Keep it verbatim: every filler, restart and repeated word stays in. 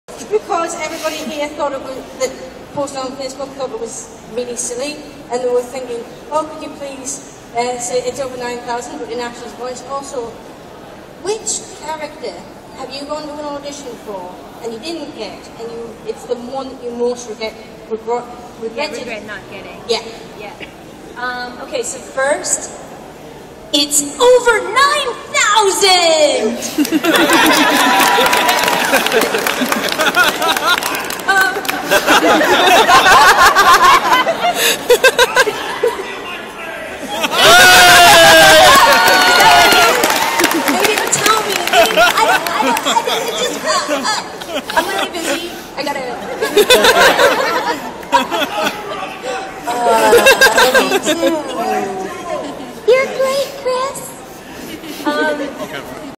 Because everybody here thought it was, that posting on Facebook thought it was really silly, and they were thinking, oh, could you please uh, say it's over nine thousand, but in Ashley's voice. Also, which character have you gone to an audition for, and you didn't get, and you it's the one that you most regret, regret, regretted? Yeah, regret not getting. Yeah. Yeah. Um, okay, so first, it's over nine thousand! um, they didn't tell me. They didn't, I don't, I don't, I didn't just, uh, uh, I'm really busy. I gotta... uh, me too. You're great, Chris. Um,